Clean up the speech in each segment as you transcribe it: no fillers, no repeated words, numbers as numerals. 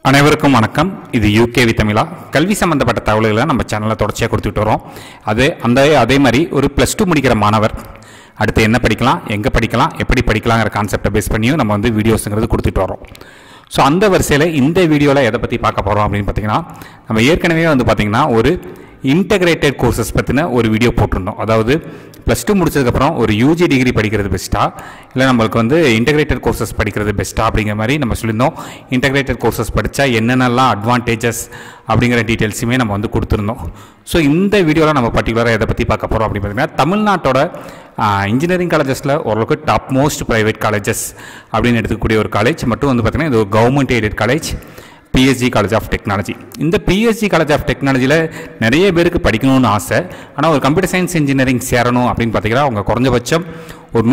அனைவருக்கும் வணக்கம். இது யூகேவி தமிழா. கல்வி சம்பந்தப்பட்ட தகவல்களை நம்ம சேனலில் தொடர்ச்சியாக கொடுத்துட்டு வரோம். அதே மாதிரி ஒரு +2 முடிக்கிற மாணவர் அடுத்து என்ன படிக்கலாம், எங்கே படிக்கலாம், எப்படி படிக்கலாங்கிற கான்செப்டை பேஸ் பண்ணியும் நம்ம வீடியோஸுங்கிறது கொடுத்துட்டு வரோம். ஸோ அந்த வரிசையில் இந்த வீடியோவில் எதை பற்றி பார்க்க போகிறோம் அப்படின்னு பார்த்தீங்கன்னா, நம்ம ஏற்கனவே பார்த்திங்கன்னா ஒரு இன்டகிரேட்டட் கோர்சஸ் பற்றின ஒரு வீடியோ போட்டிருந்தோம். அதாவது +2 முடிச்சதுக்கப்புறம் ஒரு யூஜி டிகிரி படிக்கிறது பெஸ்ட்டா, இல்லை நம்மளுக்கு இன்டகிரேட்டட் கோர்சஸ் படிக்கிறது பெஸ்ட்டா அப்படிங்கிற மாதிரி நம்ம சொல்லியிருந்தோம். இன்டகிரேட்டட் கோர்சஸ் படித்தா என்னென்னலாம் அட்வான்டேஜஸ் அப்படிங்கிற டீட்டெயில்ஸுமே நம்ம கொடுத்துருந்தோம். ஸோ இந்த வீடியோவில் நம்ம பர்டிகுலராக எதை பற்றி பார்க்க போகிறோம் அப்படின்னு பார்த்தீங்கன்னா, தமிழ்நாட்டோட இன்ஜினியரிங் காலேஜஸில் ஓரளவுக்கு டாப் மோஸ்ட் ப்ரைவேட் காலேஜஸ் அப்படின்னு எடுத்துக்கூடிய ஒரு காலேஜ் மட்டும் பார்த்திங்கன்னா இது ஒரு government aided college, PSG college of technology. இந்த பிஎஸ்ஜி காலேஜ் ஆஃப் டெக்னாலஜியில் நிறைய பேருக்கு படிக்கணும்னு ஆசை. ஆனால் ஒரு கம்ப்யூட்டர் சயின்ஸ் இன்ஜினியரிங் சேரணும் அப்படின்னு பார்த்தீங்கன்னா அவங்க குறைஞ்சபட்சம் ஒரு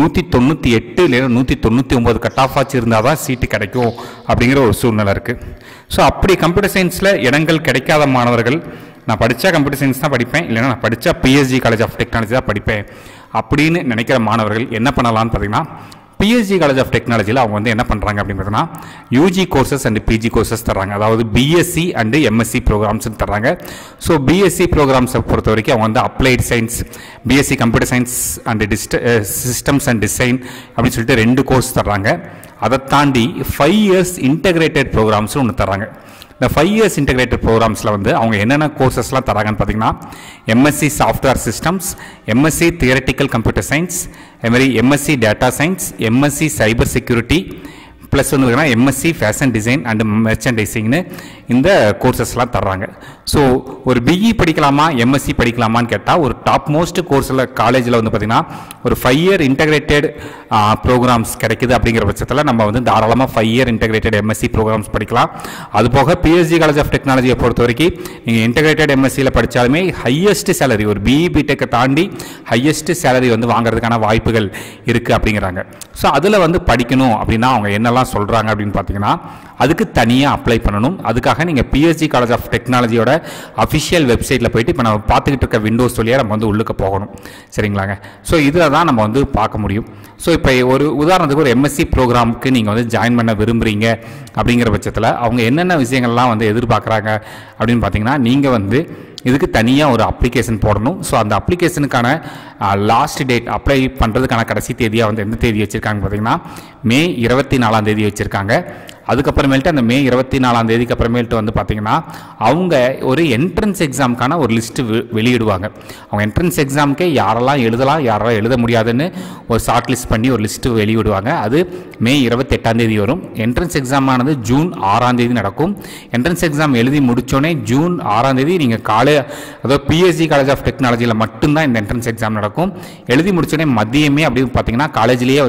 198 இல்லை 199 கட் ஆஃப் ஆச்சு இருந்தால் தான் சீட்டு கிடைக்கும் அப்படிங்கிற ஒரு சூழ்நிலை இருக்குது. ஸோ அப்படி கம்ப்யூட்டர் சயின்ஸில் இடங்கள் கிடைக்காத மாணவர்கள், நான் படித்தா கம்ப்யூட்டர் சயின்ஸ் தான் படிப்பேன், இல்லைன்னா நான் படித்தா பிஎஸ்ஜி காலேஜ் ஆஃப் டெக்னாலஜி தான் படிப்பேன் அப்படின்னு நினைக்கிற மாணவர்கள் என்ன பண்ணலான்னு பார்த்தீங்கன்னா, பிஎஸ்ஜி காலேஜ் ஆஃப் டெக்னாலஜியில் அவங்க என்ன பண்ணுறாங்க அப்படின்னு பார்த்தீங்கன்னா, UG courses and PG courses தர்றாங்க. அதாவது பிஎஸ்சி அண்டு எம்எஸ்சி ப்ரோக்ராம்ஸ் தர்றாங்க. ஸோ பிஎஸ்சி ப்ரோக்ராம்ஸை பொறுத்த வரைக்கும் அவங்க applied science, BSc computer science and systems and design அப்படின்னு சொல்லிட்டு 2 கோர்ஸ் தர்றாங்க. அதை தாண்டி 5 இயர்ஸ் இன்டகிரேட்டட் ப்ரோக்ராம்ஸ்னு ஒன்று தர்றாங்க. இந்த 5 இயர்ஸ் இன்டகிரேட்டட் ப்ரோக்ராம்ஸில் அவங்க என்னென்ன கோர்சஸ்லாம் தராங்கன்னு பார்த்தீங்கன்னா, MSc software systems, MSc theoretical computer science, அதுமாதிரி MSc data science, MSc cyber security, plus MSc fashion design and மெர்ச்சன்டைசிங்னு இந்த கோர்சஸ்லாம் தர்றாங்க. ஸோ ஒரு பிஇ படிக்கலாமா, எம்எஸ்சி படிக்கலாமான்னு கேட்டால் ஒரு டாப் மோஸ்ட் கோர்ஸில் காலேஜில் பார்த்திங்கன்னா ஒரு 5 இயர் இன்டகிரேட்டட் ப்ரோக்ராம்ஸ் கிடைக்குது. அப்படிங்கிற பட்சத்தில் நம்ம தாராளமாக 5 இயர் இன்டகிரேட்டட் எம்எஸ்சி ப்ரோக்ராம்ஸ் படிக்கலாம். அதுபோக பிஎஸ்ஜி காலேஜ் ஆஃப் டெக்னாலஜியை பொறுத்த வரைக்கும் நீங்கள் இன்டகிரேட்டட் எம்எஸ்சியில் படித்தாலுமே ஹையஸ்ட் சேலரி, ஒரு பிஇ பிடெக்கை தாண்டி ஹையஸ்ட் சேலரி வாங்குறதுக்கான வாய்ப்புகள் இருக்குது அப்படிங்கிறாங்க. ஸோ அதில் படிக்கணும் அப்படின்னா அவங்க என்னெல்லாம் சொல்கிறாங்க அப்படின்னு பார்த்தீங்கன்னா, அதுக்கு தனியாக அப்ளை பண்ணணும். அதுக்காக நீங்கள் பிஎஸ்ஜி காலேஜ் ஆஃப் டெக்னாலஜியோட அஃபிஷியல் வெப்சைட்டில் போயிட்டு இப்போ நம்ம பார்த்துக்கிட்டு இருக்க விண்டோஸ் வழியாக நம்ம உள்ளுக்கு போகணும். சரிங்களாங்க. ஸோ இதில் தான் நம்ம பார்க்க முடியும். ஸோ இப்போ ஒரு உதாரணத்துக்கு ஒரு எம்எஸ்சி ப்ரோக்ராமுக்கு நீங்கள் ஜாயின் பண்ண விரும்புகிறீங்க அப்படிங்கிற பட்சத்தில் அவங்க என்னென்ன விஷயங்கள்லாம் எதிர்பார்க்குறாங்க அப்படின்னு பார்த்தீங்கன்னா, நீங்கள் இதுக்கு தனியாக ஒரு அப்ளிகேஷன் போடணும். ஸோ அந்த அப்ளிகேஷனுக்கான லாஸ்ட் டேட், அப்ளை பண்ணுறதுக்கான கடைசி தேதியாக எந்த தேதி வச்சுருக்காங்க பார்த்தீங்கன்னா, மே 24ஆம் தேதி வச்சுருக்காங்க. அதுக்கப்புறமேல்ட்டு அந்த மே 24ஆம் தேதிக்கு அப்புறமேல்ட்டு பார்த்தீங்கன்னா அவங்க ஒரு என்ட்ரன்ஸ் எக்ஸாமுக்கான ஒரு லிஸ்ட்டு வெளியிடுவாங்க. அவங்க என்ட்ரன்ஸ் எக்ஸாமுக்கே யாரெல்லாம் எழுதலாம், யாரெல்லாம் எழுத முடியாதுன்னு ஒரு ஷார்ட் லிஸ்ட் பண்ணி ஒரு லிஸ்ட்டு வெளியிடுவாங்க. அது மே 28ஆம் தேதி வரும். என்ட்ரன்ஸ் எக்ஸாமானது ஜூன் 6ஆம் தேதி நடக்கும். என்ட்ரன்ஸ் எக்ஸாம் எழுதி முடித்தோடனே ஜூன் 6ஆம் தேதி நீங்கள் அதாவது பிஎஸ்ஜி காலேஜ் ஆஃப் டெக்னாலஜியில் மட்டும்தான் இந்த என்ட்ரன்ஸ் எக்ஸாம் நடக்கும். எழுதி முடித்தோடனே மதியமே அப்படின்னு பார்த்தீங்கன்னா காலேஜ்லேயே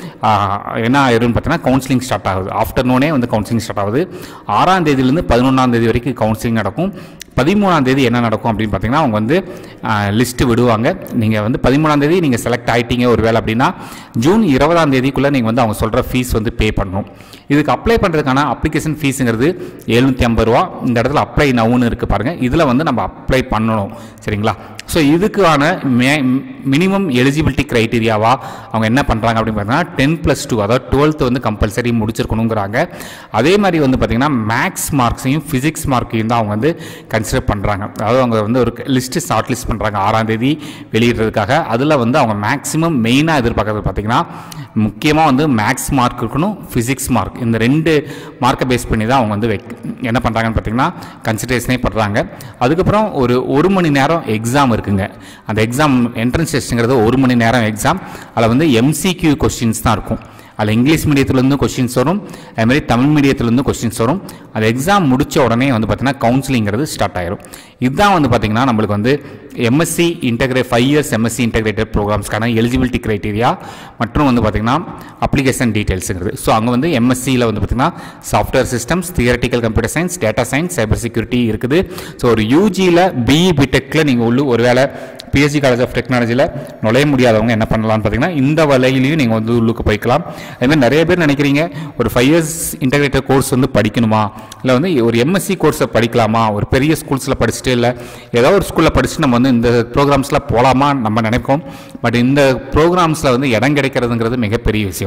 என்ன ஆயிரும்னு பார்த்தீங்கன்னா கவுன்சிலிங் ஸ்டார்ட் ஆகுது. ஆஃப்டர்நூனே கவுன்சிலிங் ஸ்டார்ட் ஆகுது. 6ஆம் தேதியிலிருந்து 11ஆம் தேதி வரைக்கும் கவுன்சிலிங் நடக்கும். 13ஆம் தேதி என்ன நடக்கும் அப்படின்னு பார்த்தீங்கன்னா, அவங்க லிஸ்ட்டு விடுவாங்க. நீங்கள் 13ஆம் தேதி நீங்கள் செலக்ட் ஆகிட்டீங்க ஒரு வேலை அப்படின்னா, ஜூன் 20ஆம் தேதிக்குள்ளே நீங்கள் அவங்க சொல்கிற ஃபீஸ் பே பண்ணணும். இதுக்கு அப்ளை பண்ணுறதுக்கான அப்ளிகேஷன் ஃபீஸுங்கிறது 750 ரூபா. இந்த இடத்துல அப்ளை நவுன்னு இருக்குது பாருங்கள், இதில் நம்ம அப்ளை பண்ணணும். சரிங்களா. ஸோ இதுக்கான மினிமம் எலிஜிபிலிட்டி க்ரைட்டீரியாவாக அவங்க என்ன பண்ணுறாங்க அப்படின்னு பார்த்தீங்கன்னா 10+2, அதாவது 12th கம்பல்சரி முடிச்சிருக்கணுங்கிறாங்க. அதே மாதிரி பார்த்தீங்கன்னா மேக்ஸ் மார்க்ஸையும் ஃபிசிக்ஸ் மார்க்கையும் தான் அவங்க கன்சிடர் பண்ணுறாங்க. அதாவது அவங்க ஒரு லிஸ்ட்டு ஷார்ட் லிஸ்ட் பண்ணுறாங்க 6ஆம் தேதி வெளியிடுறதுக்காக. அதில் அவங்க மேக்ஸிமம் மெயினாக எதிர்பார்க்கறது பார்த்தீங்கன்னா முக்கியமாக மேக்ஸ் மார்க் இருக்கணும், ஃபிசிக்ஸ் மார்க். இந்த 2 மார்க்கை பேஸ் பண்ணி தான் அவங்க என்ன பண்ணுறாங்கன்னு பார்த்தீங்கன்னா கன்சிடரேஷனே பண்ணுறாங்க. அதுக்கப்புறம் ஒரு மணி நேரம் எக்ஸாம் இருக்குங்க. அந்த எக்ஸாம் என்ட்ரன்ஸ் டெஸ்ட்டுங்கிறது 1 மணி நேரம் எக்ஸாம். அதில் எம்சிக்யூ கொஸ்டின்ஸ் தான் இருக்கும். அதில் இங்கிலீஷ் மீடியத்துலேருந்து கொஸ்டின்ஸ் வரும், அதுமாதிரி தமிழ் மீடியத்துலேருந்து கொஸ்டின்ஸ் வரும். அந்த எக்ஸாம் முடித்த உடனே பார்த்தீங்கன்னா கவுன்சிலிங்கிறது ஸ்டார்ட் ஆயிரும். இதுதான் பார்த்தீங்கன்னா நம்மளுக்கு எம்எஸ்சி 5 இயர்ஸ் எம்எஸ்சி இன்டகிரேட்டட் ப்ரோக்ராம்ஸ்க்கான எலிஜிபிலிட்டி க்ரைட்டீரியா மற்றும் பார்த்தீங்கன்னா அப்ளிகேஷன் டீட்டெயில்ஸுங்கிறது. ஸோ அங்கே எம்எஸ்சியில் பார்த்தீங்கன்னா software systems, theoretical computer science, data science, cyber security இருக்குது. ஸோ ஒரு யூஜியில் பிஇ பிடெக்கில் நீங்கள் ஒரு வேளை பிஎஸ்ஜி காலேஜ் ஆஃப் டெக்னாலஜியில் நுழைய முடியாதவங்க என்ன பண்ணலாம்னு பார்த்தீங்கன்னா இந்த வலையிலையும் நீங்கள் உள்ளுக்கு போய்க்கலாம். அதுமாதிரி நிறைய பேர் நினைக்கிறீங்க ஒரு 5 இயர்ஸ் இன்டகிரேட்டட் கோர்ஸ் படிக்கணுமா, இல்லை ஒரு எம்எஸ்சி கோர்ஸை படிக்கலாமா, ஒரு பெரிய ஸ்கூல்ஸில் படிச்சுட்டு இல்லை ஏதோ ஒரு ஸ்கூலில் படிச்சுட்டு நம்ம இந்த ப்ரோக்ராம்ஸில் போகலாமா நம்ம நினைப்போம். பட் இந்த ப்ரோக்ராம்ஸில் இடம் கிடைக்கிறதுங்கிறது மிகப்பெரிய விஷயம்.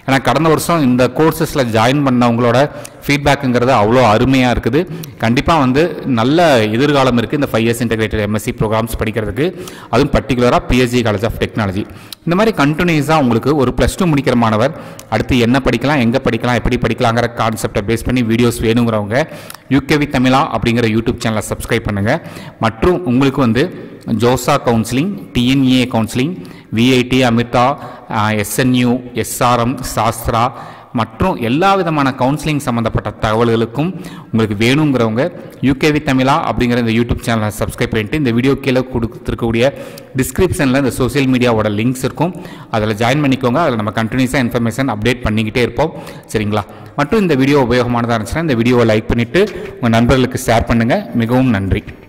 ஏன்னா கடந்த வருஷம் இந்த கோர்சஸில் ஜாயின் பண்ணவங்களோட ஃபீட்பேக்குங்கிறது அவ்வளோ அருமையாக இருக்குது. கண்டிப்பாக வந்து நல்ல எதிர்காலம் இருக்குது இந்த 5 years இன்டெகிரேட்டட் எம்எஸ்சி ப்ரோக்ராம்ஸ் படிக்கிறதுக்கு, அதுவும் பர்டிகுலராக பிஎஸ்ஜி காலேஜ் ஆஃப் டெக்னாலஜி. இந்த மாதிரி கண்டினியூஸாக உங்களுக்கு ஒரு +2 முடிக்கிற மாணவர் அடுத்து என்ன படிக்கலாம், எங்கே படிக்கலாம், எப்படி படிக்கலாங்கிற கான்செப்டை பேஸ் பண்ணி வீடியோஸ் வேணுங்கிறவங்க யூகேவி தமிழா அப்படிங்கிற யூடியூப் சேனலை சப்ஸ்கிரைப் பண்ணுங்கள். மற்றும் உங்களுக்கு வந்து JoSAA counselling, TNEA counselling, VIT, Amrita, SNU, SRM, Sastra மற்றும் எல்லா விதமான கவுன்சிலிங் சம்மந்தப்பட்ட தகவல்களுக்கும் உங்களுக்கு வேணுங்கிறவங்க யூகேவி தமிழா அப்படிங்கிற இந்த யூடியூப் சேனலை சப்ஸ்கிரைப் பண்ணிட்டு இந்த வீடியோ கீழே கொடுத்துருக்கக்கூடிய டிஸ்கிரிப்ஷனில் இந்த சோசியல் மீடியாவோட லிங்க்ஸ் இருக்கும், அதில் ஜாயின் பண்ணிக்கோங்க. அதில் நம்ம கண்டினியூஸாக இன்ஃபர்மேஷன் அப்டேட் பண்ணிக்கிட்டே இருப்போம், சரிங்களா? மற்றும் இந்த வீடியோ உபயோகமானதாக இருந்துச்சுன்னா இந்த வீடியோவை லைக் பண்ணிவிட்டு உங்கள் நண்பர்களுக்கு ஷேர் பண்ணுங்கள். மிகவும் நன்றி.